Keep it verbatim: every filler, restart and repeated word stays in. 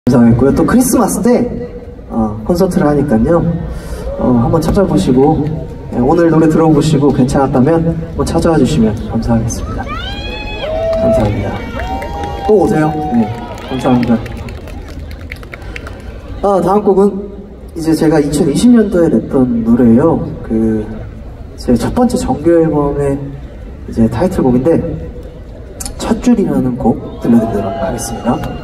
감사하겠고요. 또 크리스마스 때 어, 콘서트를 하니까요. 어, 한번 찾아보시고 네, 오늘 노래 들어보시고 괜찮았다면 한번 찾아와 주시면 감사하겠습니다. 감사합니다. 또 오세요. 네, 감사합니다. 아, 다음 곡은 이제 제가 이천이십 년도에 냈던 노래예요. 그 제 첫 번째 정규 앨범의 이제 타이틀곡인데 첫 줄이라는 곡 들려드리도록 하겠습니다.